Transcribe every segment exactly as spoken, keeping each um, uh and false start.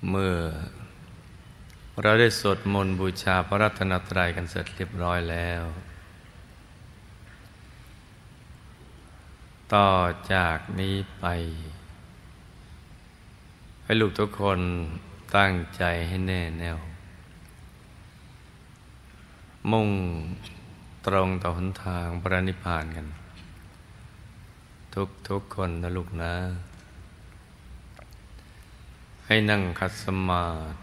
เมื่อเราได้สวดมนต์บูชาพระรัตนตรัยกันเสร็จเรียบร้อยแล้วต่อจากนี้ไปให้ลูกทุกคนตั้งใจให้แน่แน่วมุ่งตรงต่อหนทางพระนิพพานกันทุกทุกคนนะลูกนะให้นั่งคัดสมาธิ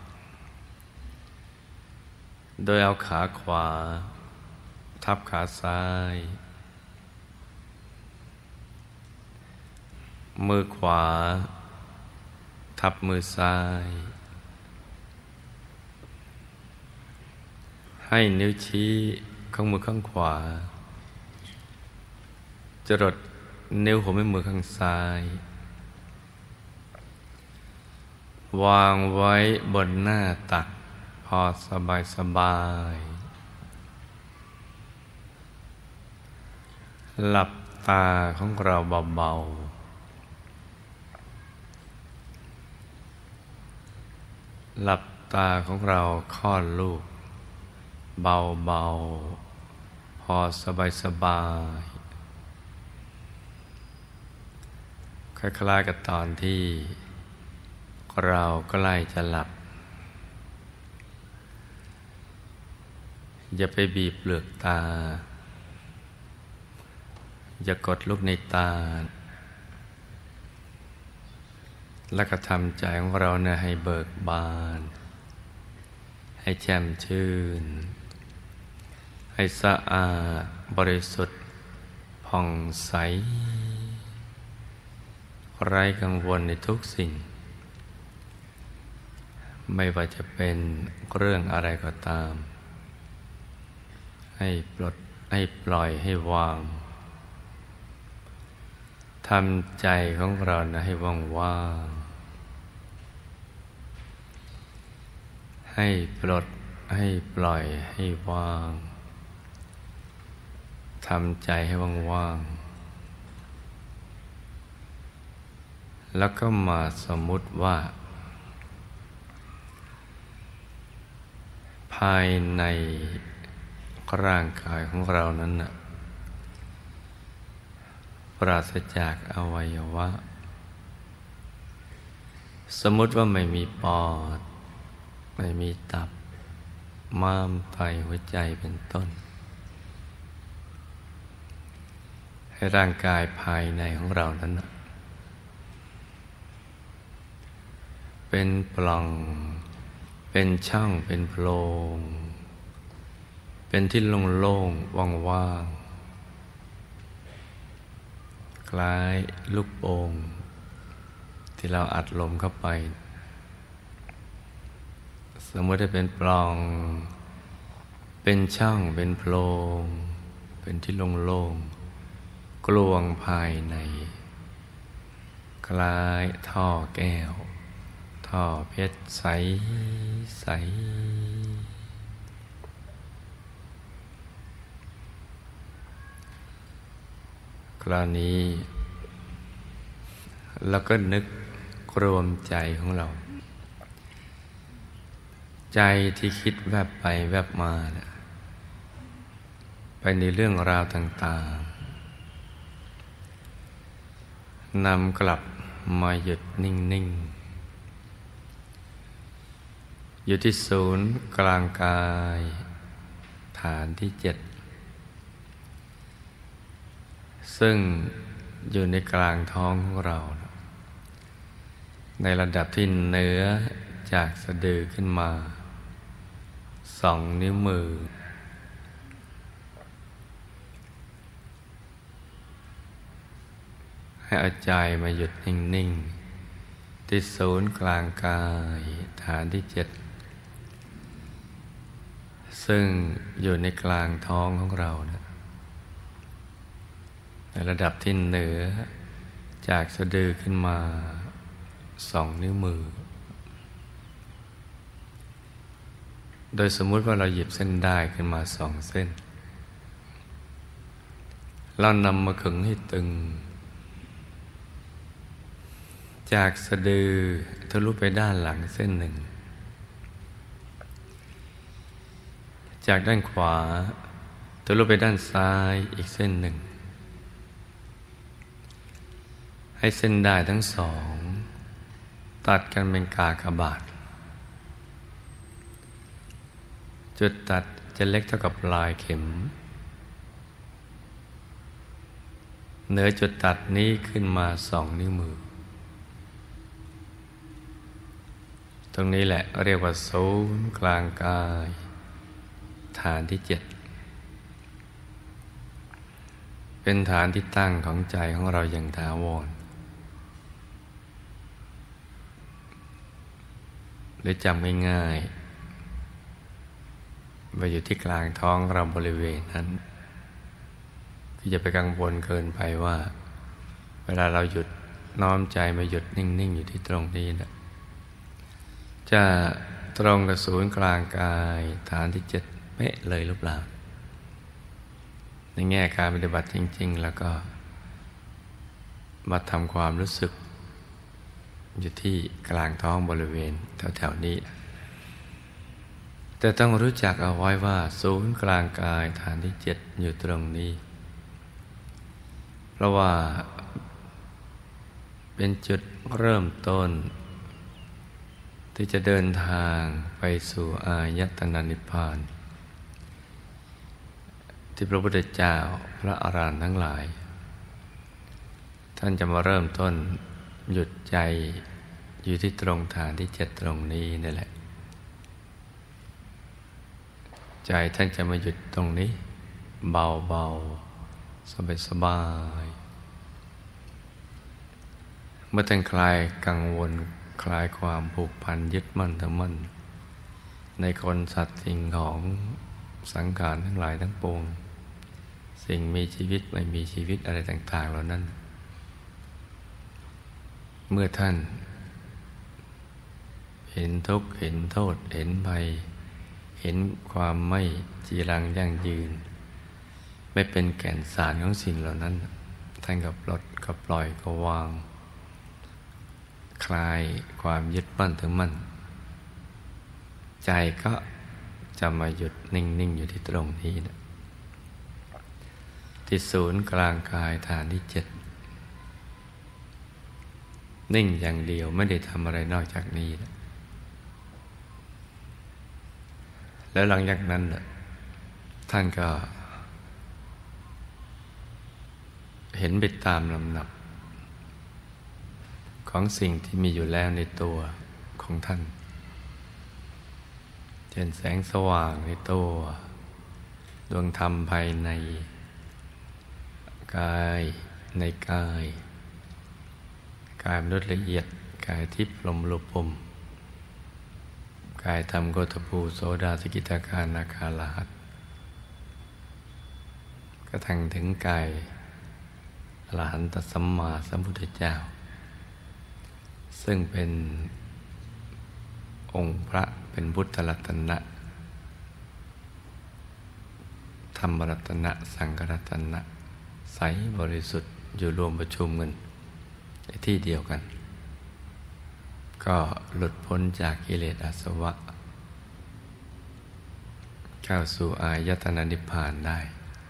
โดยเอาขาขวาทับขาซ้ายมือขวาทับมือซ้ายให้นิ้วชี้ข้างมือข้างขวาจรดนิ้วหัวแม่มือข้างซ้ายวางไว้บนหน้าตักพอสบายสบายหลับตาของเราเบาๆหลับตาของเราคลอดลูกเบาๆพอสบายสบายคล้ายๆกับตอนที่เราใกล้จะหลับอย่าไปบีบเปลือกตาอย่ากดลูกในตาแล้วก็ทำใจของเราเนี่ยให้เบิกบานให้แจ่มชื่นให้สะอาดบริสุทธิ์ผ่องใสไร้กังวลในทุกสิ่งไม่ว่าจะเป็นเรื่องอะไรก็ตามให้ปลดให้ปล่อยให้วางทำใจของเรานะให้ว่างว่างให้ปลดให้ปล่อยให้วางทำใจให้ว่างว่างแล้วก็มาสมมุติว่าภายในร่างกายของเรานั้นน่ะปราศจากอวัยวะสมมุติว่าไม่มีปอดไม่มีตับม้ามไตหัวใจเป็นต้นให้ร่างกายภายในของเรานั้นน่ะเป็นปล่องเป็นช่องเป็นโพรงเป็นที่โล่งๆว่างๆคล้ายลูกโป่งที่เราอัดลมเข้าไปสมมติว่าเป็นปล่องเป็นช่องเป็นโพรงเป็นที่โล่งๆกลวงภายในคล้ายท่อแก้วท่อเพชรใสใสคราวนี้เราก็นึกรวมใจของเราใจที่คิดแวบไปแวบมานะไปในเรื่องราวต่างๆนำกลับมาหยุดนิ่งๆอยู่ที่ศูนย์กลางกายฐานที่เจ็ดซึ่งอยู่ในกลางท้องของเราในระดับที่เหนือจากสะดือขึ้นมาสองนิ้วมือให้เอาใจมาหยุดนิ่งๆที่ศูนย์กลางกายฐานที่เจ็ดซึ่งอยู่ในกลางท้องของเรานะในระดับที่เหนือจากสะดือขึ้นมาสองนิ้วมือโดยสมมุติว่าเราหยิบเส้นด้ายขึ้นมาสองเส้นเรานำมาขึงให้ตึงจากสะดือทะลุไปด้านหลังเส้นหนึ่งจากด้านขวาทะลุไปด้านซ้ายอีกเส้นหนึ่งให้เส้นด้ายทั้งสองตัดกันเป็นกากบาทจุดตัดจะเล็กเท่ากับปลายเข็มเหนือจุดตัดนี้ขึ้นมาสองนิ้วมือตรงนี้แหละเรียกว่าศูนย์กลางกายฐานที่เจ็ดเป็นฐานที่ตั้งของใจของเราอย่างถาวรหรือจำง่ายๆไปอยู่ที่กลางท้องเราบริเวณนั้นที่จะไปกังวลเกินไปว่าเวลาเราหยุดน้อมใจมาหยุดนิ่งๆอยู่ที่ตรงนี้นะจะตรงกับศูนย์กลางกายฐานที่เจ็ดเป๊ะเลยหรือเปล่าในแง่การปฏิบัติจริงๆแล้วก็มาทำความรู้สึกอยู่ที่กลางท้องบริเวณแถวๆนี้แต่ต้องรู้จักเอาไว้ว่าศูนย์กลางกายฐานที่เจ็ดอยู่ตรงนี้เพราะว่าเป็นจุดเริ่มต้นที่จะเดินทางไปสู่อายตนะนิพพานที่พระพุทธเจ้าพระอรหันต์ทั้งหลายท่านจะมาเริ่มต้นหยุดใจอยู่ที่ตรงฐานที่เจ็ดตรงนี้นี่แหละใจท่านจะมาหยุดตรงนี้เบาๆสบายๆเมื่อท่านคลายกังวลคลายความผูกพันยึดมั่นถือมั่นในคนสัตว์สิ่งของสังขารทั้งหลายทั้งปวงสิ่งมีชีวิตไม่มีชีวิตอะไรต่างๆเหล่านั้นเมื่อท่านเห็นทุกข์เห็นโทษเห็นภัยเห็นความไม่จีรังยั่งยืนไม่เป็นแก่นสารของสิ่งเหล่านั้นท่านก็ปลดก็ปล่อยก็วางคลายความยึดมั่นถือมั่นใจก็จะมาหยุดนิ่งๆอยู่ที่ตรงนี้นะที่ศูนย์กลางกายฐานที่เจ็ดนิ่งอย่างเดียวไม่ได้ทำอะไรนอกจากนี้นะแล้วหลังจากนั้นนะท่านก็เห็นไปตามลำดับของสิ่งที่มีอยู่แล้วในตัวของท่านเช่นแสงสว่างในตัวดวงธรรมภายในกายในกายกายมนุษย์ละเอียดกายทิพย์ลมลุปมกายธรรมโกฏภูโสดาสกิทาคานาคาลาหัตกระทั่งถึงกายอรหันตสัมมาสัมพุทธเจ้าซึ่งเป็นองค์พระเป็นพุทธรัตนะธรรมรัตนะสังฆรัตนะใสบริสุทธิ์อยู่รวมประชุมกันในที่เดียวกันก็หลุดพ้นจากกิเลสอาสวะเข้าสู่อายตนะนิพพานได้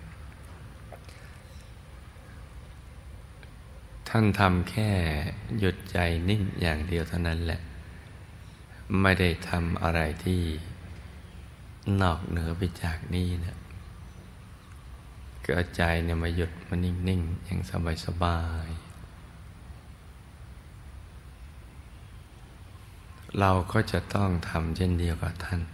ท่านทำแค่หยุดใจนิ่งอย่างเดียวเท่านั้นแหละไม่ได้ทำอะไรที่นอกเหนือไปจากนี้นะก็เอาใจเนี่ยมาหยุดมานิ่งๆอย่างสบายๆเราก็จะต้องทำเช่นเดียวกับท่าน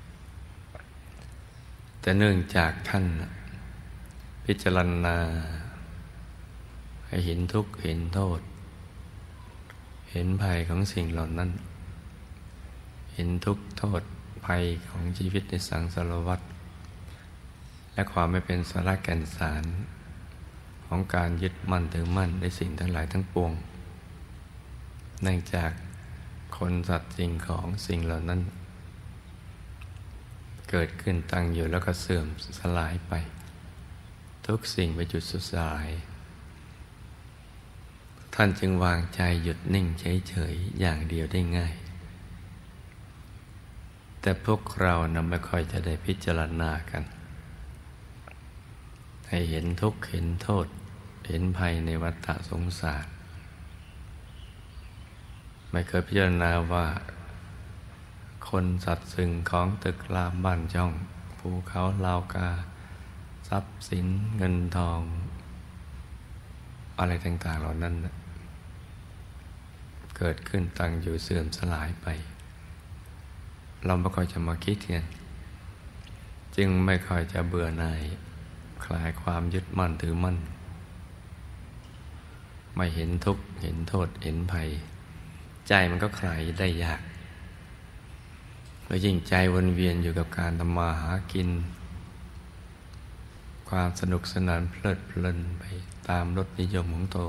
แต่เนื่องจากท่านพิจารณาให้เห็นทุกข์เห็นโทษเห็นภัยของสิ่งเหล่านั้นเห็นทุกข์โทษภัยของชีวิตในสังสารวัฏและความไม่เป็นสาระแก่นสารของการยึดมั่นถือมั่นในสิ่งทั้งหลายทั้งปวงเนื่องจากคนสัตว์สิ่งของสิ่งเหล่านั้นเกิดขึ้นตั้งอยู่แล้วก็เสื่อมสลายไปทุกสิ่งไปจุดสุดท้ายท่านจึงวางใจหยุดนิ่งเฉยๆอย่างเดียวได้ง่ายแต่พวกเรานะไม่ค่อยจะได้พิจารณากันให้เห็นทุกข์เห็นโทษเห็นภัยในวัฏสงสารไม่เคยพิจารณาว่าคนสัตว์สิ่งของตึกรามบ้านช่องภูเขาลาวกาทรัพย์สินเงินทองอะไรต่างๆเหล่านั้นเกิดขึ้นตั้งอยู่เสื่อมสลายไปเราไม่ค่อยจะมาคิดกันจึงไม่ค่อยจะเบื่อหน่ายคลายความยึดมั่นถือมั่นไม่เห็นทุกข์เห็นโทษเห็นภัยใจมันก็คลายได้ยากแล้วยิ่งใจวนเวียนอยู่กับการทำมาหากินความสนุกสนานเพลิดเพลินไปตามรสนิยมของตัว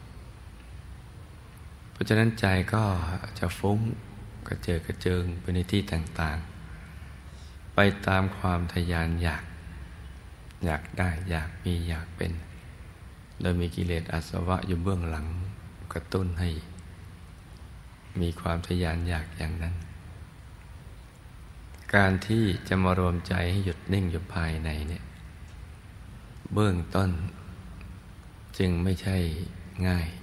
เพราะฉะนั้นใจก็จะฟุ้งกระเจิดกระเจิงไปในที่ต่างๆไปตามความทะยานอยากอยากได้อยากมีอยากเป็นโดยมีกิเลสอาสวะอยู่เบื้องหลังกระตุ้นให้มีความทะยานอยากอย่างนั้นการที่จะมารวมใจให้หยุดนิ่งอยู่ภายในเนี่ยเบื้องต้นจึงไม่ใช่ง่าย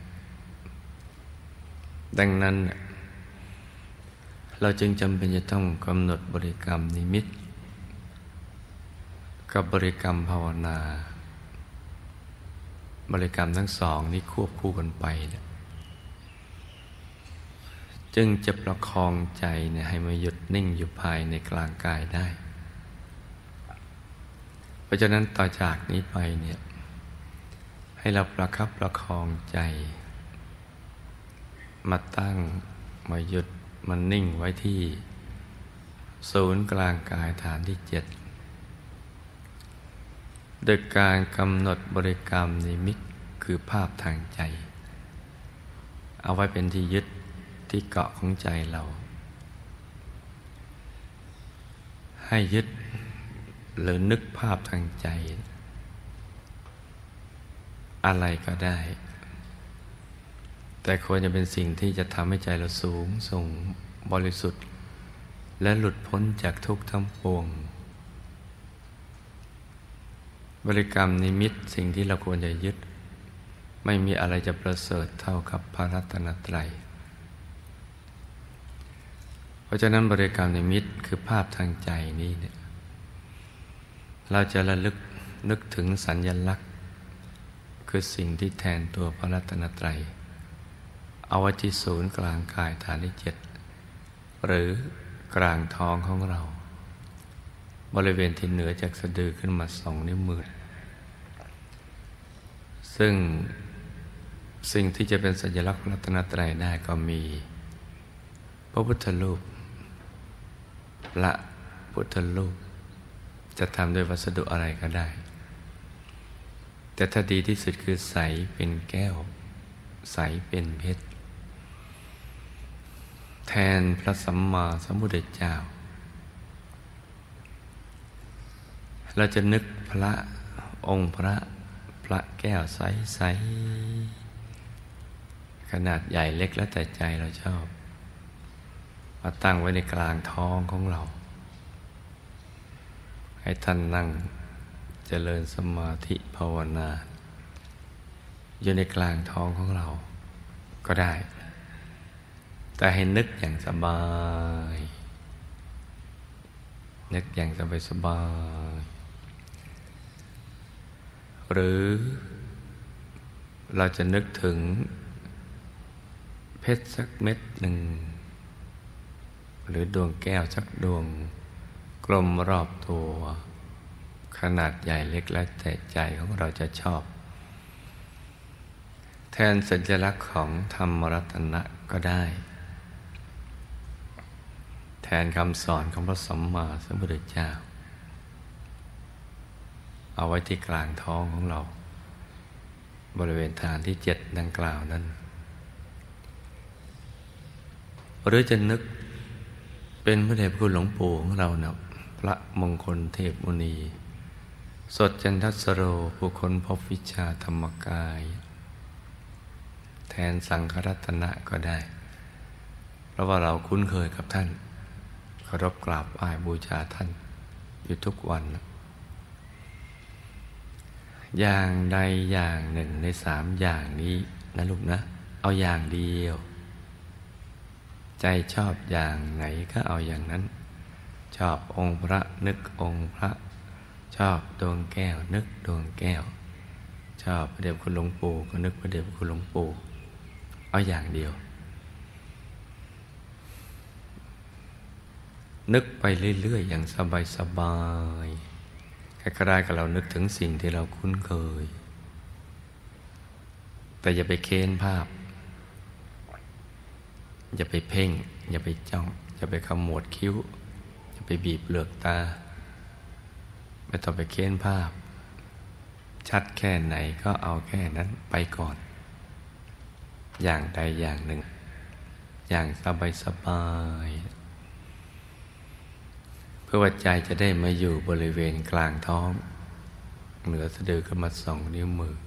ดังนั้นเราจึงจำเป็นจะต้องกำหนดบริกรรมนิมิตกับบริกรรมภาวนาบริกรรมทั้งสองนี้ควบคู่กันไปเนี่ยจึงจะประคองใจเนี่ยให้มาหยุดนิ่งอยู่ภายในกลางกายได้เพราะฉะนั้นต่อจากนี้ไปเนี่ยให้เราประคับประคองใจมาตั้งมาหยุดมันนิ่งไว้ที่ศูนย์กลางกายฐานที่เจ็ดโดยการกำหนดบริกรรมนิมิตคือภาพทางใจเอาไว้เป็นที่ยึดที่เกาะของใจเราให้ยึดหรือนึกภาพทางใจอะไรก็ได้แต่ควรจะเป็นสิ่งที่จะทำให้ใจเราสูงส่งบริสุทธิ์และหลุดพ้นจากทุกข์ทั้งปวงบริกรรมนิมิตสิ่งที่เราควรจะยึดไม่มีอะไรจะประเสริฐเท่ากับพระรัตนตรัยเพราะฉะนั้นบริกรรมนิมิตคือภาพทางใจนี้เนี่ยเราจะระลึกนึกถึงสัญลักษณ์คือสิ่งที่แทนตัวพระรัตนตรัยเอาไว้ที่ศูนย์กลางกายฐานที่เจ็ดหรือกลางท้องของเราบริเวณที่เหนือจากสะดือขึ้นมาสองนิ้วมือซึ่งสิ่งที่จะเป็นสัญลักษณ์พระรัตนตรัยได้ก็มีพระพุทธรูปพระพุทธรูปจะทำด้วยวัสดุอะไรก็ได้แต่ถ้าดีที่สุดคือใสเป็นแก้วใสเป็นเพชรแทนพระสัมมาสัมพุทธเจ้าเราจะนึกพระองค์พระพระแก้วใสๆขนาดใหญ่เล็กแล้วแต่ใจเราชอบมาตั้งไว้ในกลางท้องของเราให้ท่านนั่งเจริญสมาธิภาวนาอยู่ในกลางท้องของเราก็ได้แต่ให้นึกอย่างสบายนึกอย่างสบายสบายหรือเราจะนึกถึงเพชรสักเม็ดหนึ่งหรือดวงแก้วสักดวงกลมรอบตัวขนาดใหญ่เล็กแล้วแต่ใจของเราจะชอบแทนสัญลักษณ์ของธรรมรัตนะก็ได้แทนคำสอนของพระสัมมาสัมพุทธเจ้าเอาไว้ที่กลางท้องของเราบริเวณฐานที่เจ็ดดังกล่าวนั้นหรือจะนึกเป็นพระเดชพระคุณหลวงปู่ของเรานะพระมงคลเทพมุนีสดจันทสโรผู้ค้นพบวิชาธรรมกายแแทนสังฆรัตนะก็ได้เพราะว่าเราคุ้นเคยกับท่านเคารพกราบไหว้บูชาท่านอยู่ทุกวันอย่างใดอย่างหนึ่งในสามอย่างนี้นะลูกนะเอาอย่างเดียวใจชอบอย่างไหนก็เอาอย่างนั้นชอบองค์พระนึกองค์พระชอบดวงแก้วนึกดวงแก้วชอบพระเดชคุณหลวงปู่ก็นึกพระเดชคุณหลวงปู่เอาอย่างเดียวนึกไปเรื่อยๆอย่างสบายๆคล้ายๆกับเรานึกถึงสิ่งที่เราคุ้นเคยแต่อย่าไปเค้นภาพอย่าไปเพ่งอย่าไปจ้องอย่าไปขมวดคิ้วอย่าไปบีบเปลือกตาไม่ต้องไปเค้นภาพชัดแค่ไหนก็เอาแค่นั้นไปก่อนอย่างใดอย่างหนึ่งอย่างสบายๆเพื่อว่าใจจะได้มาอยู่บริเวณกลางท้องเหนือสะดือก็มาสองนิ้วมือ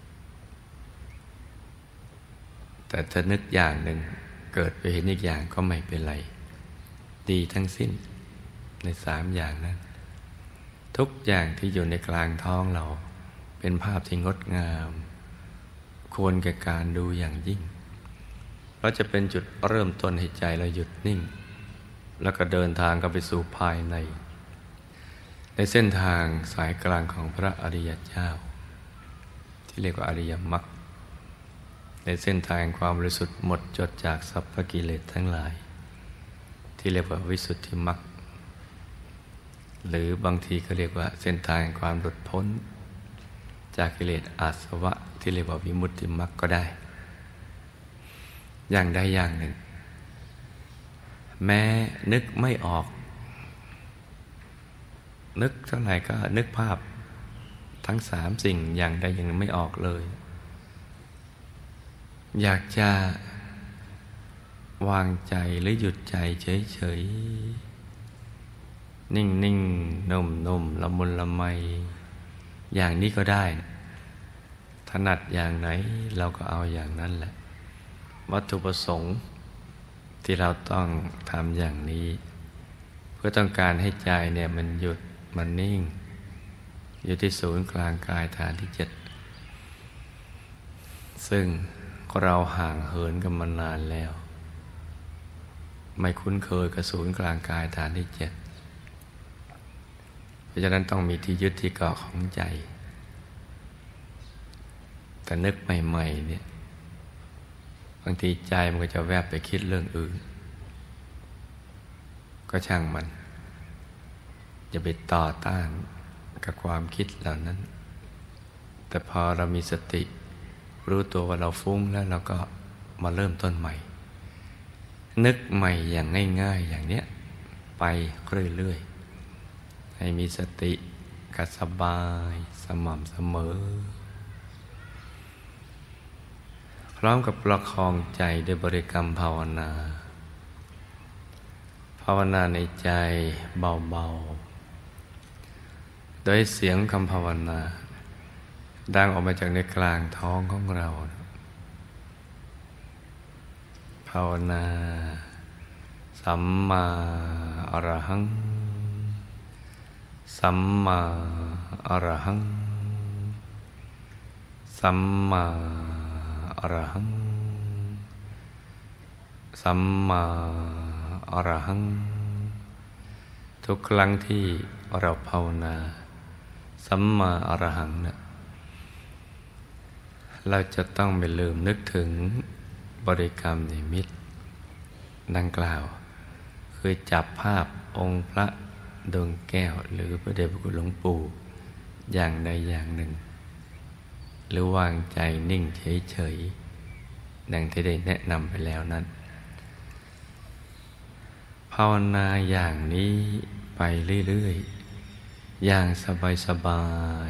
แต่ถ้านึกอย่างหนึ่งเกิดไปเห็นอีกอย่างก็ไม่เป็นไรดีทั้งสิ้นในสามอย่างนั้นทุกอย่างที่อยู่ในกลางท้องเราเป็นภาพที่งดงามควรแก่การดูอย่างยิ่งเพราะจะเป็นจุดเริ่มต้นให้ใจเราหยุดนิ่งแล้วก็เดินทางเข้าไปสู่ภายในในเส้นทางสายกลางของพระอริยเจ้าที่เรียกว่าอริยมรรคในเส้นทางความบริสุทธิ์หมดจดจากสัพพกิเลสทั้งหลายที่เรียกว่าวิสุทธิมรรคหรือบางทีก็เรียกว่าเส้นทางความหลุดพ้นจากกิเลสอาสวะที่เรียกว่าวิมุตติมรรคก็ได้อย่างใดอย่างหนึ่งแม้นึกไม่ออกนึกเท่าไหร่ก็นึกภาพทั้งสามสิ่งอย่างใดอย่างหนึ่งไม่ออกเลยอยากจะวางใจหรือหยุดใจเฉยๆนิ่งๆนุ่มๆละมุนละไมอย่างนี้ก็ได้ถนัดอย่างไหนเราก็เอาอย่างนั้นแหละวัตถุประสงค์ที่เราต้องทำอย่างนี้เพื่อต้องการให้ใจเนี่ยมันหยุดมันนิ่งอยู่ที่ศูนย์กลางกายฐานที่เจ็ดซึ่งเราห่างเหินกันมานานแล้วไม่คุ้นเคยกับศูนย์กลางกายฐานที่เจ็ดเพราะฉะนั้นต้องมีที่ยึดที่เกาะของใจแต่นึกใหม่ๆเนี่ยบางทีใจมันก็จะแวบไปคิดเรื่องอื่นก็ช่างมันอย่าไปต่อต้านกับความคิดเหล่านั้นแต่พอเรามีสติรู้ตัวว่าเราฟุ้งแล้วเราก็มาเริ่มต้นใหม่นึกใหม่อย่างง่ายๆอย่างเนี้ยไปเรื่อยๆให้มีสติกับสบายสม่ำเสมอพร้อมกับประคองใจด้วยบริกรรมภาวนาภาวนาในใจเบาๆโดยเสียงคำภาวนาดังออกมาจากในกลางท้องของเราภาวนาสัมมาอรหังสัมมาอรหังสัมมาอรหังสัมมาอรหังทุกครั้งที่เราภาวนาสัมมาอรหังเนี่ยเราจะต้องไม่ลืมนึกถึงบริกรรมนิมิตดังกล่าวคือจับภาพองค์พระดวงแก้วหรือพระเดชพระคุณหลวงปู่อย่างใดอย่างหนึ่งหรือวางใจนิ่งเฉยๆดังที่ได้แนะนำไปแล้วนั้นภาวนาอย่างนี้ไปเรื่อยๆอย่างสบาย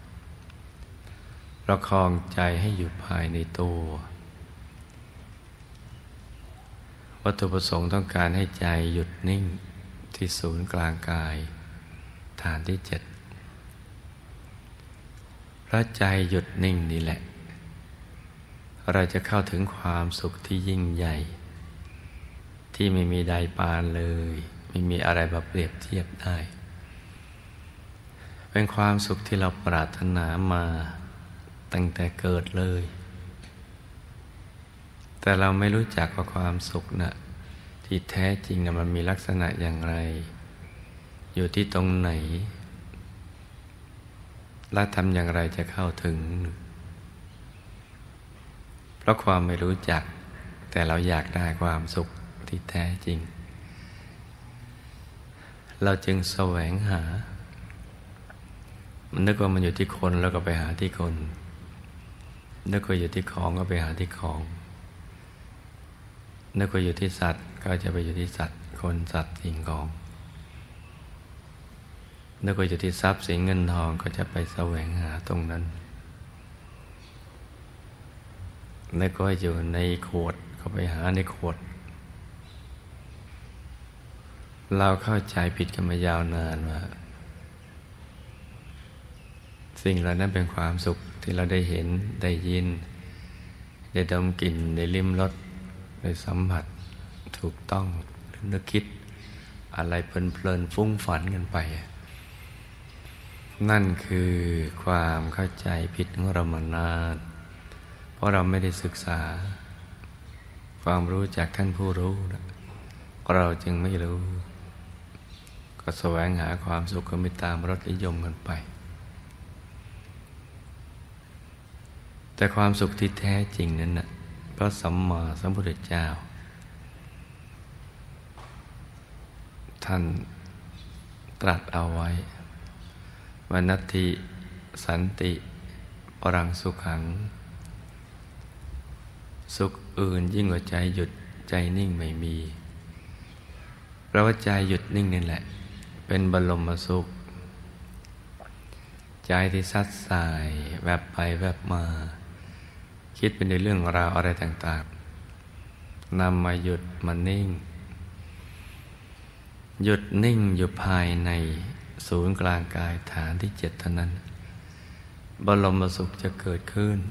ๆประคองใจให้อยู่ภายในตัววัตถุประสงค์ต้องการให้ใจหยุดนิ่งที่ศูนย์กลางกายฐานที่เจ็ดเพราะใจหยุดนิ่งนี่แหละเราจะเข้าถึงความสุขที่ยิ่งใหญ่ที่ไม่มีใดปานเลยไม่มีอะไรมาเปรียบเทียบได้เป็นความสุขที่เราปรารถนามาตั้งแต่เกิดเลยแต่เราไม่รู้จักว่าความสุขนะที่แท้จริงนะมันมีลักษณะอย่างไรอยู่ที่ตรงไหนและทำอย่างไรจะเข้าถึงเพราะความไม่รู้จักแต่เราอยากได้ความสุขที่แท้จริงเราจึงแสวงหามันนึกว่ามันอยู่ที่คนแล้วก็ไปหาที่คนนึกว่าอยู่ที่ของก็ไปหาที่ของนึกว่าอยู่ที่สัตว์ก็จะไปอยู่ที่สัตว์คนสัตว์สิ่งของนึกว่าอยู่ที่ทรัพย์สินเงินทองก็จะไปแสวงหาตรงนั้นนึกว่าอยู่ในขวดก็ไปหาในขวดเราเข้าใจผิดกันมายาวนานว่าสิ่งเหล่านั้นเป็นความสุขที่เราได้เห็นได้ยินได้ดมกลิ่นได้ลิ้มรสได้สัมผัสถูกต้องหรือนึกคิดอะไรเพลินๆฟุ้งฝันกันไปนั่นคือความเข้าใจผิดของเรามานานเพราะเราไม่ได้ศึกษาความรู้จากท่านผู้รู้เราจึงไม่รู้ก็แสวงหาความสุขก็ไม่ตามรสนิยมกันไปแต่ความสุขที่แท้จริงนั้นน่ะพระสัมมาสัมพุทธเจ้าท่านตรัสเอาไว้ว่านัตถิสันติปรังสุขังสุขอื่นยิ่งกว่าใจหยุดใจนิ่งไม่มีเพราะว่าใจหยุดนิ่งนี่แหละเป็นบรมสุขใจที่ซัดสายแวบไปแวบมาคิดเป็นในเรื่องราวอะไรต่างๆนำมาหยุดมานิ่งหยุดนิ่งอยู่ภายในศูนย์กลางกายฐานที่เจ็ดเท่านั้นบรมสุขจะเกิดขึ้น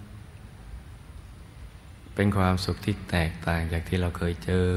เป็นความสุขที่แตกต่างจากที่เราเคยเจอ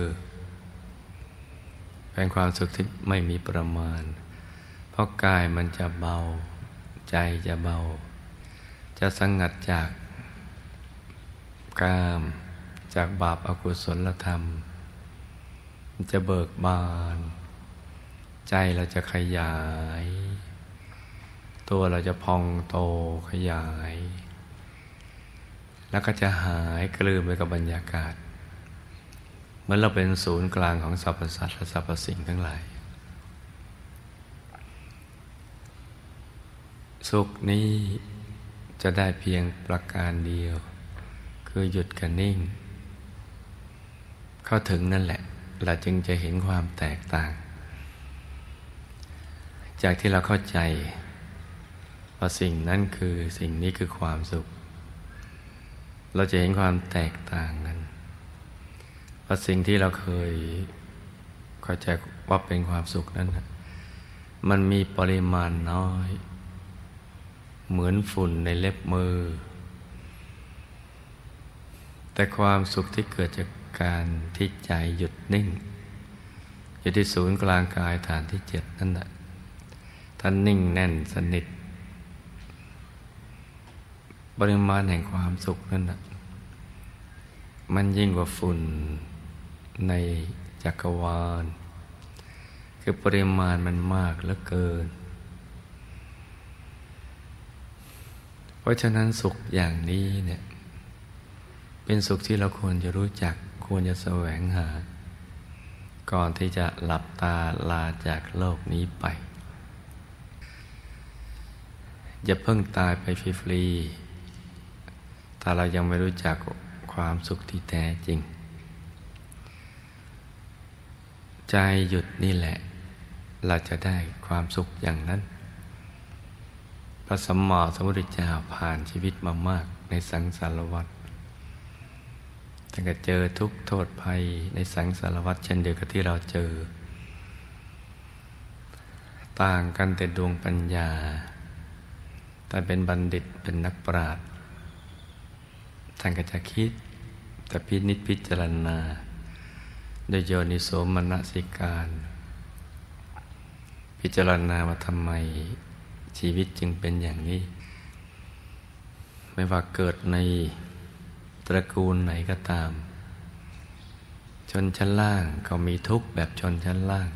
เป็นความสุขที่ไม่มีประมาณเพราะกายมันจะเบาใจจะเบาจะสงัดจากกามจากบาปอกุศลธรรมมันจะเบิกบานใจเราจะขยายตัวเราจะพองโตขยายแล้วก็จะหายกลืนไปกับบรรยากาศเหมือนเราเป็นศูนย์กลางของสรรพสัตว์และสรรพสิ่งทั้งหลายสุขนี้จะได้เพียงประการเดียวคือหยุดกับนิ่งเข้าถึงนั่นแหละเราจึงจะเห็นความแตกต่างจากที่เราเข้าใจว่าสิ่งนั้นคือสิ่งนี้คือความสุขเราจะเห็นความแตกต่างนั้นว่าสิ่งที่เราเคยเข้าใจว่าเป็นความสุขนั้นมันมีปริมาณน้อยเหมือนฝุ่นในเล็บมือแต่ความสุขที่เกิดจากการที่ใจหยุดนิ่งอยู่ที่ศูนย์กลางกายฐานที่เจ็ดนั่นแหละท่านนิ่งแน่นสนิทปริมาณแห่งความสุขนั่นแหละมันยิ่งกว่าฝุ่นในจักรวาลคือปริมาณมันมากเหลือเกินเพราะฉะนั้นสุขอย่างนี้เนี่ยเป็นสุขที่เราควรจะรู้จักควรจะแสวงหาก่อนที่จะหลับตาลาจากโลกนี้ไปอย่าเพิ่งตายไปฟรีๆถ้าเรายังไม่รู้จักความสุขที่แท้จริงใจหยุดนี่แหละเราจะได้ความสุขอย่างนั้นพระสัมมาสัมพุทธเจ้าผ่านชีวิตมามากในสังสารวัฏแต่ก็เจอทุกข์โทษภัยในสังสารวัฏเช่นเดียวกับที่เราเจอต่างกันแต่ดวงปัญญาแต่เป็นบัณฑิตเป็นนักปราชญ์ท่านก็จะคิดแต่พินิจพิจารณาโดยโยนิโสมนสิการ พิจารณาว่าทำไมชีวิตจึงเป็นอย่างนี้ไม่ว่าเกิดในตระกูลไหนก็ตามชนชั้นล่างก็มีทุกข์แบบชนชั้นล่าง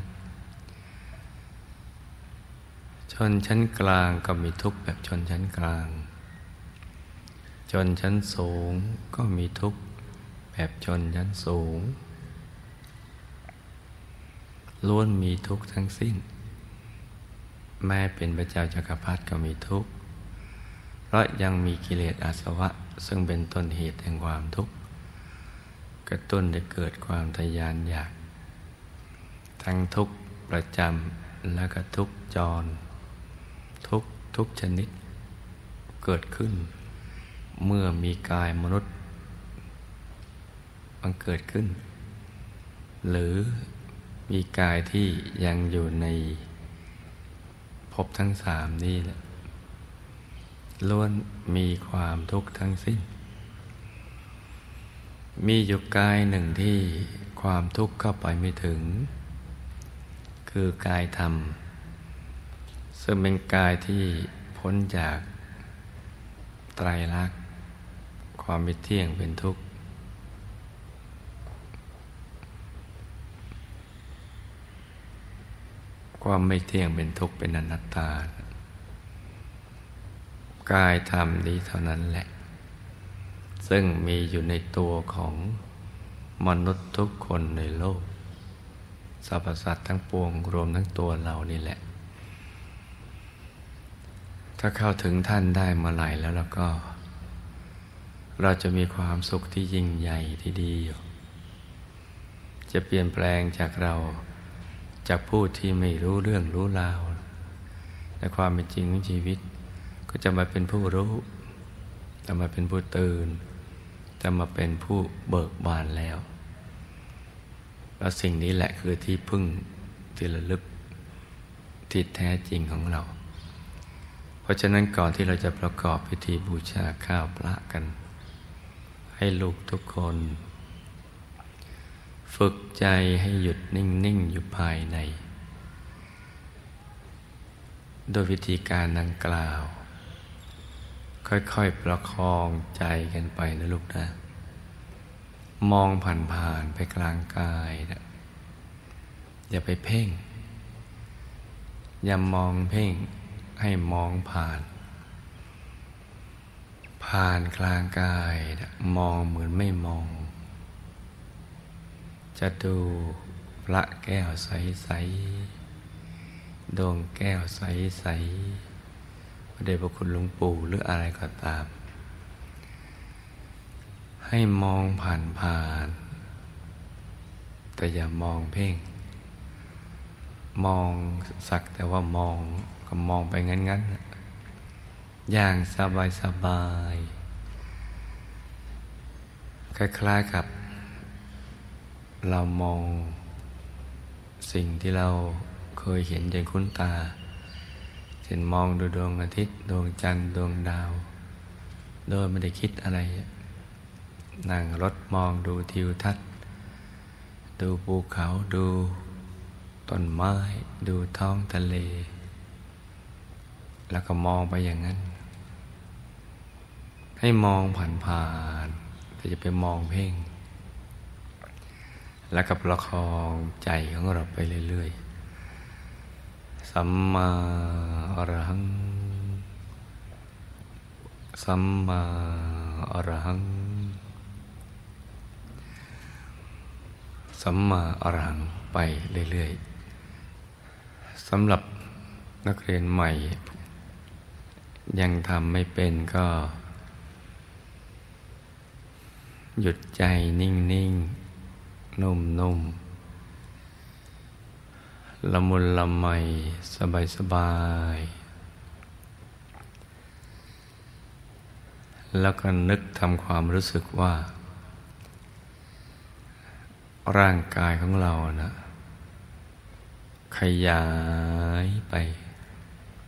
ชนชั้นกลางก็มีทุกข์แบบชนชั้นกลางชนชั้นสูงก็มีทุกข์แบบชนชั้นสูงล้วนมีทุกข์ทั้งสิ้นแม้เป็นพระเจ้าจักรพรรดิก็มีทุกข์เพราะยังมีกิเลสอาสวะซึ่งเป็นต้นเหตุแห่งความทุกข์กระตุ้นให้เกิดความทะยานอยากทั้งทุกข์ประจำและก็ทุกข์จรทุกข์ทุกชนิดเกิดขึ้นเมื่อมีกายมนุษย์บังเกิดขึ้นหรือมีกายที่ยังอยู่ในภพทั้งสามนี้แหละล้วนมีความทุกข์ทั้งสิ้นมีอยู่กายหนึ่งที่ความทุกข์เข้าไปไม่ถึงคือกายธรรมซึ่งเป็นกายที่พ้นจากไตรลักษณ์ความไม่เที่ยงเป็นทุกข์ความไม่เที่ยงเป็นทุกข์เป็นอนัตตากายธรรมนี้เท่านั้นแหละซึ่งมีอยู่ในตัวของมนุษย์ทุกคนในโลกสรรพสัตว์ทั้งปวงรวมทั้งตัวเรานี่แหละถ้าเข้าถึงท่านได้เมื่อไหร่แล้วเราก็เราจะมีความสุขที่ยิ่งใหญ่ที่ดีอยู่จะเปลี่ยนแปลงจากเราจากผู้ที่ไม่รู้เรื่องรู้ราวในความเป็นจริงของชีวิตก็จะมาเป็นผู้รู้จะมาเป็นผู้ตื่นจะมาเป็นผู้เบิกบานแล้วแล้วสิ่งนี้แหละคือที่พึ่งที่ระลึกที่แท้จริงของเราเพราะฉะนั้นก่อนที่เราจะประกอบพิธีบูชาข้าวพระกันให้ลูกทุกคนฝึกใจให้หยุดนิ่งๆอยู่ภายในโดยวิธีการดังกล่าวค่อยๆประคองใจกันไปนะลูกนะมองผ่านๆไปกลางกายนะอย่าไปเพ่งอย่ามองเพ่งให้มองผ่านผ่านกลางกายนะมองเหมือนไม่มองจะดูพระแก้วใสๆดวงแก้วใสๆพระเดชพระคุณหลวงปู่หรืออะไรก็ตามให้มองผ่านผ่านแต่อย่ามองเพ่งมองสักแต่ว่ามองก็มองไปงั้นๆอย่างสบายๆคล้ายๆกับเรามองสิ่งที่เราเคยเห็นจนคุ้นตาเช่นมองดูดวงอาทิตย์ดวงจันทร์ดวงดาวโดยไม่ได้คิดอะไรนั่งรถมองดูทิวทัศน์ดูภูเขาดูต้นไม้ดูท้องทะเลแล้วก็มองไปอย่างนั้นให้มองผ่านๆแต่จะไปมองเพ่งแล้วก็ประคองใจของเราไปเรื่อยๆสัมมาอรหังสัมมาอรหังสัมมาอรหังไปเรื่อยๆสำหรับนักเรียนใหม่ยังทำไม่เป็นก็หยุดใจนิ่งๆนุ่มๆละมุนละไมสบายๆแล้วก็นึกทำความรู้สึกว่าร่างกายของเรานะขยายไป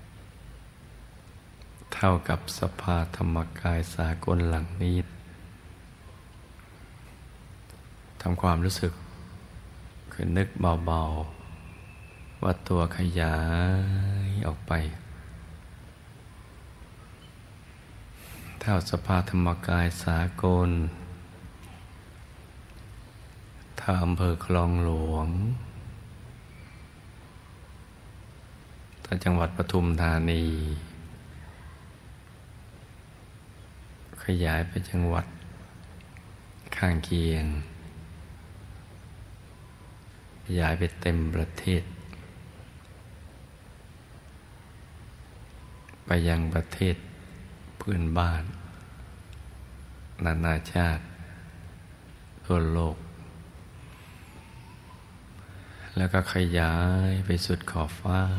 เท่ากับสภาธรรมกายสากลหลังนี้ทำความรู้สึกคือนึกเบาๆว่าตัวขยายออกไปเท่าสภาธรรมกายสากลถ้าอำเภอคลองหลวงถ้าจังหวัดปทุมธานีขยายไปจังหวัดข้างเคียงขยายไปเต็มประเทศไปยังประเทศเพื่อนบ้านนานาชาติทั่วโลกแล้วก็ขยายไปสุดขอบฟ้า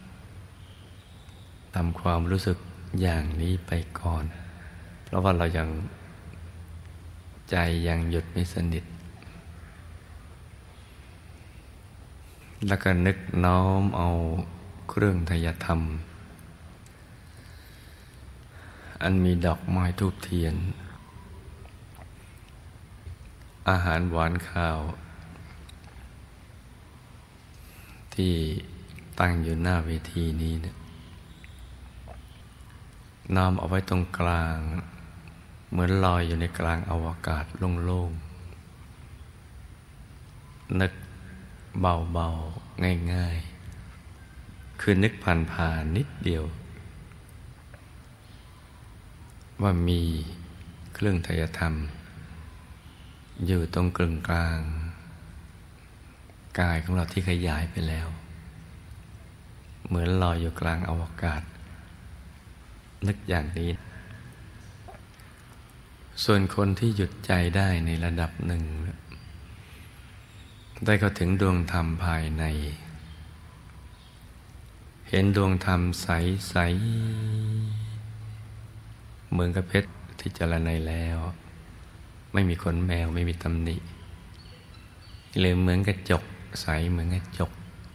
ทำความรู้สึกอย่างนี้ไปก่อนเพราะว่าเรายังใจยังหยุดไม่สนิทแล้วก็นึกน้อมเอาเครื่องไทยธรรมอันมีดอกไม้ธูปเทียนอาหารหวานข้าวที่ตั้งอยู่หน้าเวทีนี้เนี่ยน้อมเอาไว้ตรงกลางเหมือนลอยอยู่ในกลางอวกาศโล่งๆนึกเบาๆง่ายๆคือนึกผ่านๆนิดเดียวว่ามีเครื่องไทยธรรมอยู่ตรงกลางกลางกายของเราที่ขยายไปแล้วเหมือนลอยอยู่กลางอวกาศนึกอย่างนี้ส่วนคนที่หยุดใจได้ในระดับหนึ่งได้เข้าถึงดวงธรรมภายในเห็นดวงธรรมใสๆเหมือนกับเพชรที่เจรไนแล้วไม่มีขนแมวไม่มีตำหนิหรือเหมือนกระจกใสเหมือนกระจก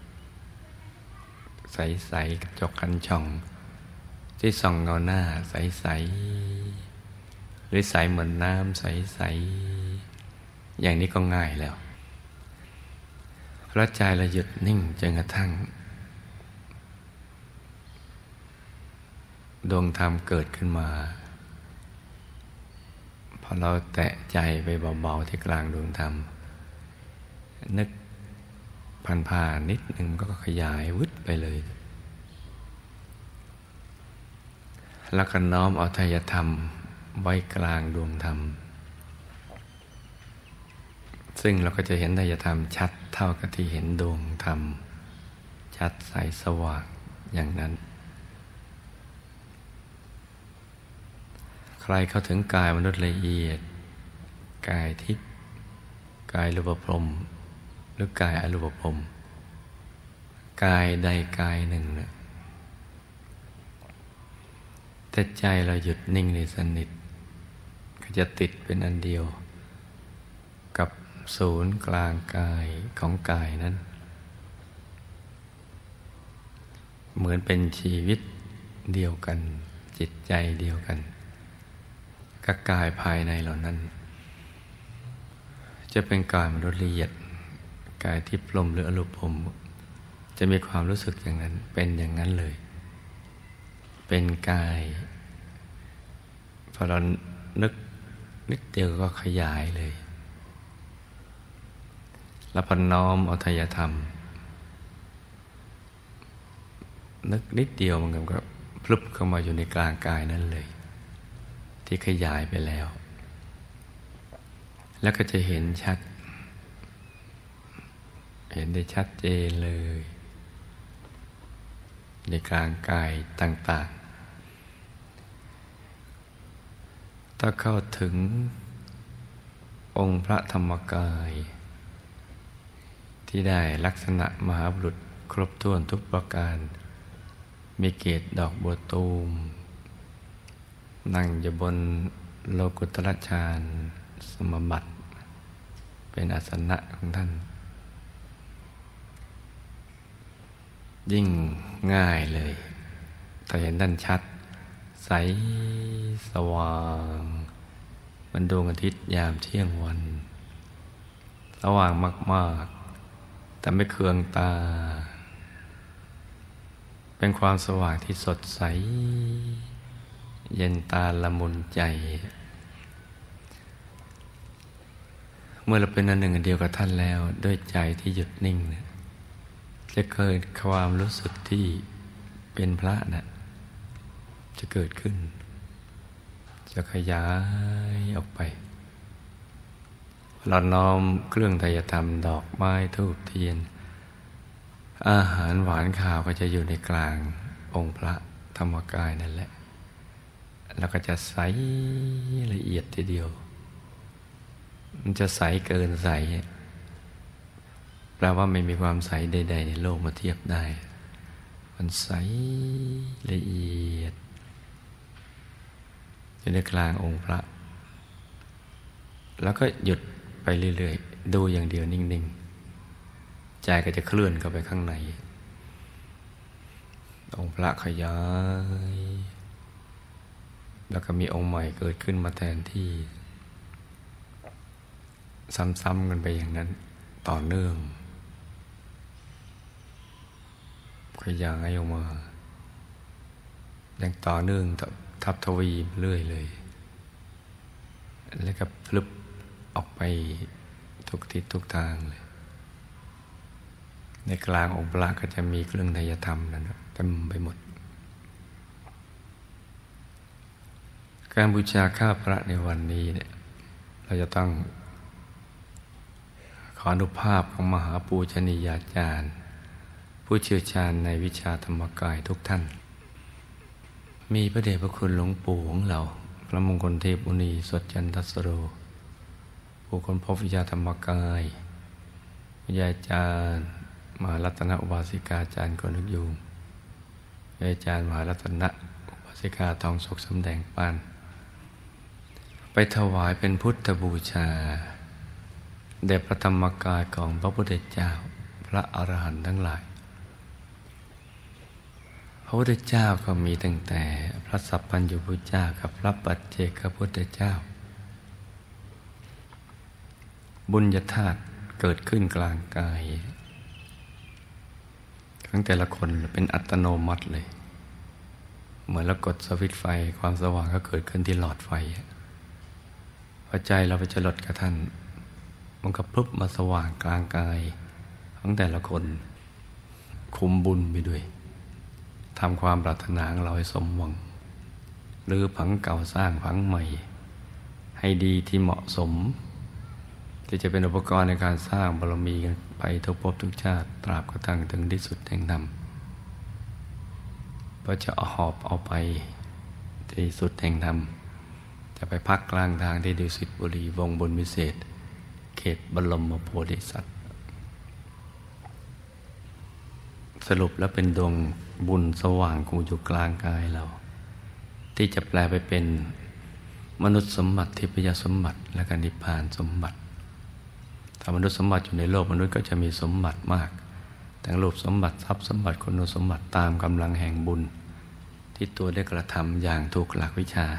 ใสๆกระจกคันช่องที่ส่องเงาหน้าใสๆหรือใสเหมือนน้ำใสๆอย่างนี้ก็ง่ายแล้วเพราะใจเราหยุดนิ่งจนกระทั่งดวงธรรมเกิดขึ้นมาพอเราแตะใจไปเบาๆที่กลางดวงธรรมนึกผ่านๆนิดหนึ่งก็ขยายวึดไปเลยแล้วก็น้อมเอาไตรธรรมไว้กลางดวงธรรมซึ่งเราก็จะเห็นไตรธรรมชัดเท่ากับที่เห็นดวงธรรมชัดใสสว่างอย่างนั้นใครเข้าถึงกายมนุษย์ละเอียดกายทิพย์กายรูปพรหมหรือกายอรูปพรหมกายใดกายหนึ่งเนี่ยแต่ใจเราหยุดนิ่งในสนิทก็จะติดเป็นอันเดียวกับศูนย์กลางกายของกายนั้นเหมือนเป็นชีวิตเดียวกันจิตใจเดียวกันกับกายภายในเหล่านั้นจะเป็นกายมนุษย์ละเอียดกายทิพย์ลมหรืออรูปพรหมจะมีความรู้สึกอย่างนั้นเป็นอย่างนั้นเลยเป็นกายพอเรานึกนิดเดียวก็ขยายเลยแล้วพอน้อมเอาไตรธรรมนึกนิดเดียวมันก็พลุบเข้ามาอยู่ในกลางกายนั้นเลยที่ขยายไปแล้วแล้วก็จะเห็นชัดเห็นได้ชัดเจนเลยในกลางกายต่างๆถ้าเข้าถึงองค์พระธรรมกายที่ได้ลักษณะมหาบุรุษครบถ้วนทุกประการมีเกศดอกบัวตูมนั่งอยู่บนโลกุตตรฌานสมบัติเป็นอาสนะของท่านยิ่งง่ายเลยถ้าเห็นท่านชัดใสสว่างเหมือนดวงอาทิตย์ยามเที่ยงวันสว่างมากๆแต่ไม่เคืองตาเป็นความสว่างที่สดใสเย็นตาละมุนใจเมื่อเราเป็นอันหนึ่งอันเดียวกับท่านแล้วด้วยใจที่หยุดนิ่งนะจะเกิดความรู้สึกที่เป็นพระนะจะเกิดขึ้นจะขยายออกไปเราน้อมเครื่องไตรยธรรมดอกไม้ธูปเทียนอาหารหวานข้าวก็จะอยู่ในกลางองค์พระธรรมกายนั่นแหละแล้วก็จะใสละเอียดทีเดียวมันจะใสเกินใสแปลว่าไม่มีความใสใดๆในโลกมาเทียบได้มันใสละเอียดอยู่ในกลางองค์พระแล้วก็หยุดไปเรื่อยๆดูอย่างเดียวนิ่งๆใจก็จะเคลื่อนเข้าไปข้างในองค์พระขยายแล้วก็มีองค์ใหม่เกิดขึ้นมาแทนที่ซ้ำๆกันไปอย่างนั้นต่อเนื่องขยายออกมาอย่างต่อเนื่องทับทวีเรื่อยเลยแล้วก็พลึบออกไปทุกทิศทุกทางเลยในกลางองค์พระก็จะมีเครื่องไตรยธรรมนั่นเต็มไปหมดการบูชาข้าพระในวันนี้เนี่ยเราจะต้องขออนุภาพของมหาปูชนียาจารย์ผู้เชี่ยวชาญในวิชาธรรมกายทุกท่านมีพระเดชพระคุณหลวงปู่ของเราพระมงคลเทพมุนีสดจันทสโรผู้ค้นพบวิชาธรรมกายวิทยาจารย์มหารัตนอุบาสิกาจารย์กนกยูงวิทยาจารย์มหารัตนอุบาสิกาทองสุขสำแดงปานไปถวายเป็นพุทธบูชาแด่พระธรรมกายของพระพุทธเจ้าพระอรหันต์ทั้งหลายพระพุทธเจ้าก็มีตั้งแต่พระสัพพัญญูพุทธเจ้ากับพระปัจเจกพุทธเจ้าบุญญาธาตุเกิดขึ้นกลางกายของแต่ละคนเป็นอัตโนมัติเลยเหมือนเรากดสวิตช์ไฟความสว่างก็เกิดขึ้นที่หลอดไฟพอใจเราไปจรดกับท่านมันก็ปุ๊บมาสว่างกลางกายของแต่ละคนคุมบุญไปด้วยทำความปรารถนาของเราให้สมหวังหรือผังเก่าสร้างผังใหม่ให้ดีที่เหมาะสมที่จะเป็นอุปกรณ์ในการสร้างบารมีกันไปทุกภพทุกชาติตราบกระทั่งถึงที่สุดแห่งธรรมเพราะจะเอาหอบเอาไปที่สุดแห่งธรรมจะไปพักกลางทางที่ดุสิตบุรีวงบนวิเศษเขตบรมโพธิสัตว์สรุปแล้วเป็นดวงบุญสว่างกูอยู่กลางกายเราที่จะแปลไปเป็นมนุษย์สมบัติทิพยสมบัติและการนิพพานสมบัติถ้ามนุษย์สมบัติอยู่ในโลกมนุษย์ก็จะมีสมบัติมากทั้งรูปสมบัติทรัพย์สมบัติคุณสมบัติตามกำลังแห่งบุญที่ตัวได้กระทำอย่างถูกหลักวิชา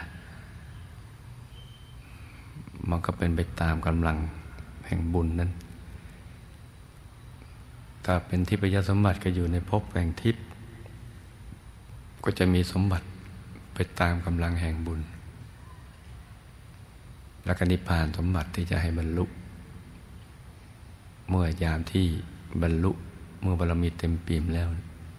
มันก็เป็นไปตามกำลังแห่งบุญนั้นถ้าเป็นทิพยสมบัติก็อยู่ในภพแห่งทิพย์ก็จะมีสมบัติไปตามกำลังแห่งบุญและก็นิพพานสมบัติที่จะให้บรรลุเมื่อยามที่บรรลุเมื่อบารมีเต็มปี่มแล้ว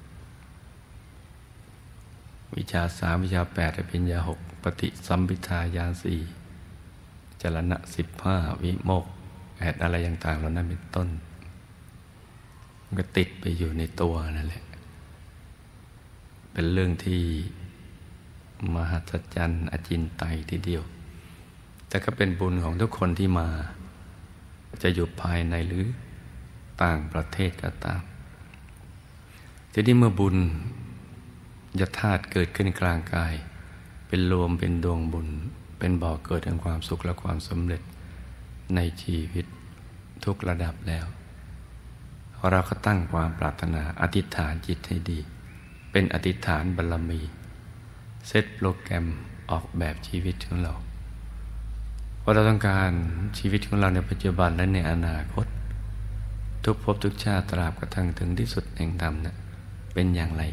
วิชาสามวิชาแปดอภิญญาหกปฏิสัมภิทาญาณสี่จรณะสิบห้าวิโมกข์แอดอะไรต่างๆเหล่านั้นเป็นต้นมันก็ติดไปอยู่ในตัวนั่นแหละเป็นเรื่องที่มหัศจรรย์อจินไตยทีเดียวแต่ก็เป็นบุญของทุกคนที่มาจะอยู่ภายในหรือต่างประเทศก็ตามทีนี้เมื่อบุญญาธาตุเกิดขึ้นกลางกายเป็นรวมเป็นดวงบุญเป็นบ่อเกิดแห่งความสุขและความสำเร็จในชีวิตทุกระดับแล้วเราก็ตั้งความปรารถนาอธิษฐานจิตให้ดีเป็นอธิษฐานบารมีเซตโปรแกรมออกแบบชีวิตของเราราะเราต้องการชีวิตของเราในปัจจุบันและในอนาคตทุกภพทุกชาติตราบกระทั่งถึงที่สุดแห่งธรรมเนี่ยเป็นอย่างไร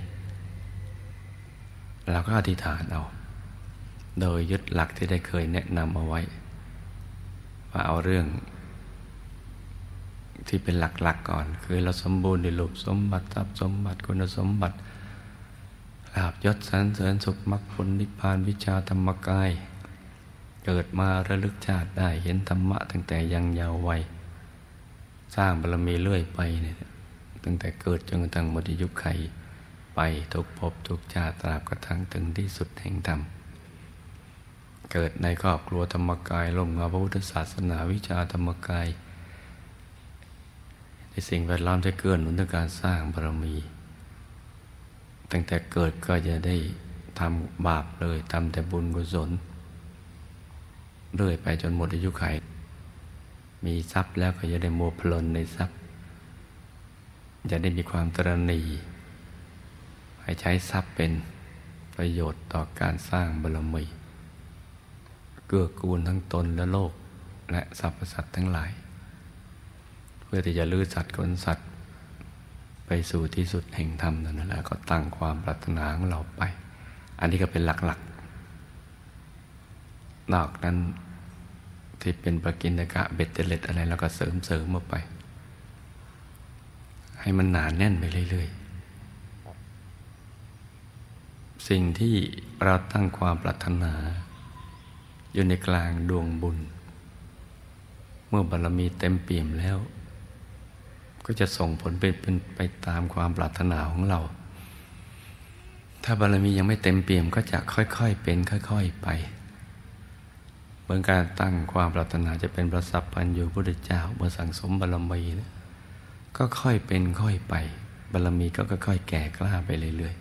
เราก็อธิษฐานเอาโดยยึดหลักที่ได้เคยแนะนำเอาไว้ว่าเอาเรื่องที่เป็นหลักๆ กก่อนคือเราสมบูรณ์ในรูปสมบัติทรัพย์สมบัติคุณสมบัติลาภยศสรรเสริญสุขมรรคผลนิพพานวิชาธรรมกายเกิดมาระลึกชาติได้เห็นธรรมะตั้งแต่ยังเยาว์วัยสร้างบารมีเรื่อยไปเนี่ยตั้งแต่เกิดจนกระทั่งหมดอายุขัยไปทุกภพทุกชาติตราบกระทั่งถึงที่สุดแห่งธรรมเกิดในครอบครัวธรรมกายร่มเงาพระพุทธศาสนาวิชาธรรมกายในสิ่งแวดล้อมจะเกื้อหนุนในการสร้างบารมีตั้งแต่เกิดก็จะได้ทำบาปเลยทำแต่บุญกุศลเรื่อยไปจนหมดอายุขัยมีทรัพย์แล้วก็จะได้มัวเพลินในทรัพย์จะได้มีความตระหนี่ให้ใช้ทรัพย์เป็นประโยชน์ต่อการสร้างบารมีเกื้อกูลทั้งตนและโลกและสรรพสัตว์ทั้งหลายเพื่อที่จะลื้อสัตว์ขนสัตว์ไปสู่ที่สุดแห่งธรรมนั่นแหละก็ตั้งความปรารถนาของเราไปอันนี้ก็เป็นหลักๆนอกนั้นที่เป็นปกิณกะเบ็ดเตล็ดอะไรแล้วก็เสริมเสริมมาไปให้มันหนาแน่นไปเรื่อยๆสิ่งที่เราตั้งความปรารถนาอยู่ในกลางดวงบุญเมื่อบารมีเต็มเปี่ยมแล้วก็จะส่งผลเป็นเป็นไปตามความปรารถนาของเราถ้าบารมียังไม่เต็มเปี่ยมก็จะค่อยๆเป็นค่อยๆไปเหมือนการตั้งความปรารถนาจะเป็นพระสัพพัญญูพุทธเจ้าเมื่อสั่งสมบารมีนะก็ค่อยเป็นค่อยไปบารมีก็ค่อยๆแก่กล้าไปเรื่อย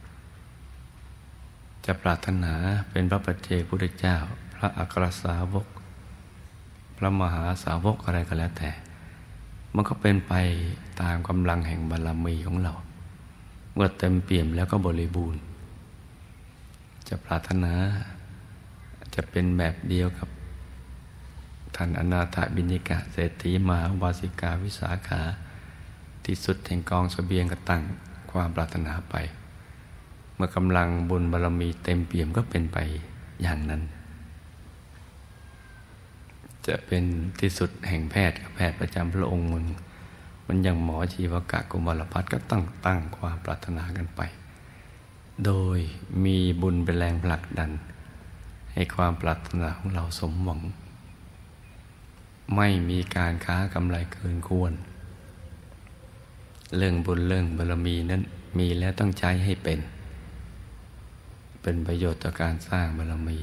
ๆจะปรารถนาเป็นพระปัจเจกพุทธเจ้าพระอัครสาวกพระมหาสาวกอะไรก็แล้วแต่มันก็เป็นไปตามกำลังแห่งบารมีของเราเมื่อเต็มเปี่ยมแล้วก็บริบูรณ์จะปรารถนาจะเป็นแบบเดียวกับท่านอนาถบิณฑิกะเศรษฐีมหาวาสิกาวิสาขาที่สุดแห่งกองเสบียงก็ตั้งความปรารถนาไปเมื่อกำลังบุญบารมีเต็มเปี่ยมก็เป็นไปอย่างนั้นจะเป็นที่สุดแห่งแพทย์กับแพทย์ประจำพระองค์มันมันอย่างหมอชีวกะกุมารพัฒน์ก็ตั้งตั้งความปรารถนากันไปโดยมีบุญเป็นแรงผลักดันให้ความปรารถนาของเราสมหวังไม่มีการค้ากำไรเกินควรเรื่องบุญเรื่องบารมีนั้นมีแล้วต้องใช้ให้เป็นเป็นประโยชน์ต่อการสร้างบารมี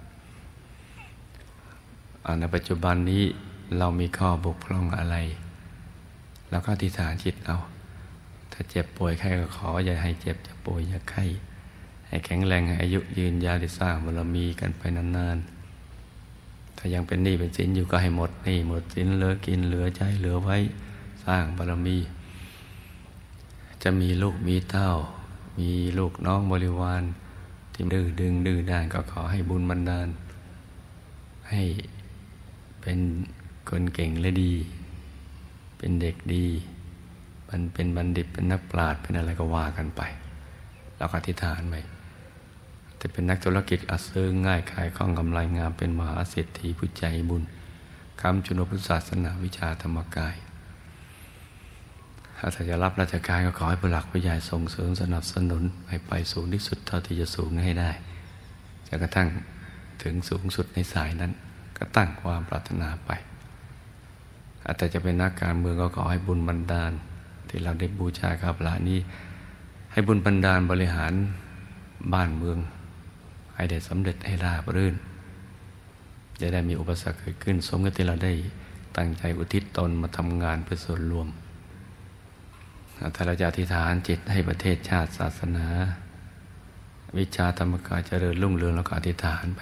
ในปัจจุบันนี้เรามีข้อบกพร่องอะไรเราก็อธิษฐานจิตเอาถ้าเจ็บป่วยไข้ก็ขออย่าให้เจ็บอย่าป่วยอย่าไข้ให้แข็งแรงให้อายุยืนยาวได้สร้างบารมีกันไปนานๆถ้ายังเป็นหนี้เป็นสินอยู่ก็ให้หมดหนี้หมดสินเหลือกินเหลือใช้เหลือไว้สร้างบารมีจะมีลูกมีเต้ามีลูกน้องบริวารที่ดื้อดึงดื้อด้านก็ขอให้บุญบันดาลให้เป็นคนเก่งและดีเป็นเด็กดีมันเป็นบัณฑิตเป็นนักปราชญ์เป็นอะไรก็ว่ากันไปแล้วก็อธิษฐานไปจะเป็นนักธุรกิจอัศเซิงง่ายขายคล่องกำไรงามเป็นมหาเศรษฐีผู้ใจบุญคำจุลพุทธศาสนาวิชาธรรมกายถ้าจะรับราชการก็ขอให้ผู้หลักผู้ใหญ่ส่งเสริมสนับสนุนให้ไปสูงที่สุดเท่าที่จะสูงให้ได้จนกระทั่งถึงสูงสุดในสายนั้นก็ตั้งความปรารถนาไปอาจจะจะเป็นนักการเมืองก็ขอให้บุญบันดาลที่เราได้บูชาข้าพระนี้ให้บุญบันดาลบริหารบ้านเมืองให้ได้สำเร็จให้ราบรื่นจะได้มีอุปสรรคเกิดขึ้นสมกับที่เราได้ตั้งใจอุทิศตนมาทำงานเพื่อส่วนรวมถ้าเราจะอธิษฐานจิตให้ประเทศชาติศาสนาวิชาธรรมกายเจริญรุ่งเรืองแล้วก็อธิษฐานไป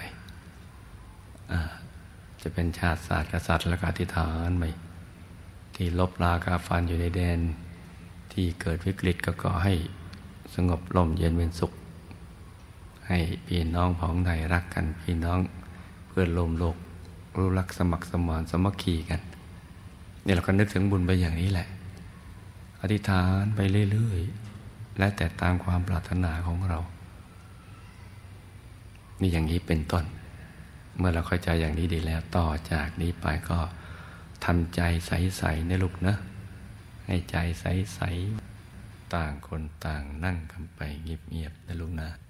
จะเป็นชาติศาสตร์กษัตริย์แล้วก็อธิษฐานไปที่ลบราคาฟันอยู่ในแดนที่เกิดวิกฤตก็ขอให้สงบร่มเย็นเป็นสุขให้พี่น้องของไทยรักกันพี่น้องเพื่อนร่วมโลกรู้รักสมัครสมานสามัคคีกันเนี่ยเราก็นึกถึงบุญไปอย่างนี้แหละอธิษฐานไปเรื่อยๆและแต่ตามความปรารถนาของเรานี่อย่างนี้เป็นต้นเมื่อเราเข้าใจอย่างนี้ดีแล้วต่อจากนี้ไปก็ทำใจใสๆนะลูกนะให้ใจใสๆต่างคนต่างนั่งกันไปเงียบๆนะลูกนะ